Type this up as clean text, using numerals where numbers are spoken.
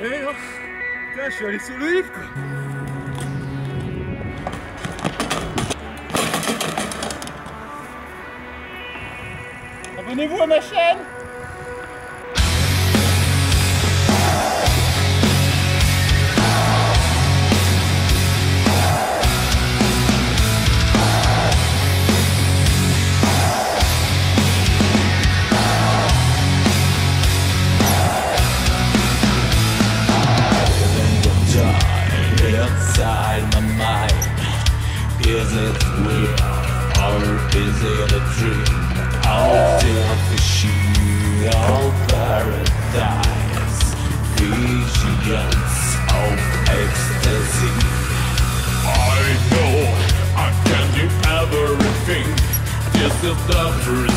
Ouais, non. Putain, je suis allé sous le livre, quoi. Abonnez-vous à ma chaîne. Inside my mind, is it real or is it a dream? Artificial paradise, visions of ecstasy. I know I can do everything. This is the first